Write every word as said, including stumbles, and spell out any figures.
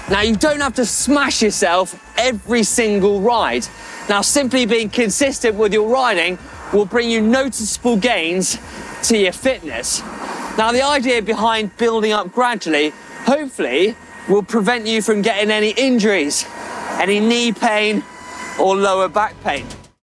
Now, you don't have to smash yourself every single ride. Now, simply being consistent with your riding will bring you noticeable gains to your fitness. Now, the idea behind building up gradually, hopefully, will prevent you from getting any injuries, any knee pain, or lower back pain.